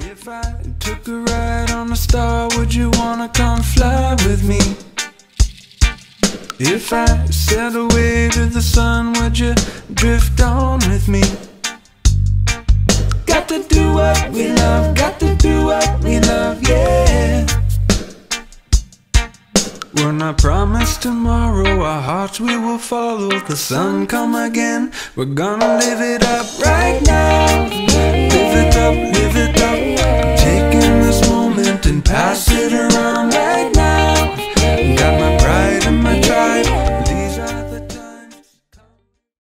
If I took a ride on a star, would you wanna come fly with me? If I sailed away to the sun, would you drift on with me? Got to do what we love, got to do what we love, yeah. We're not promised tomorrow, our hearts we will follow the sun come again. We're gonna live it up right now, live it up.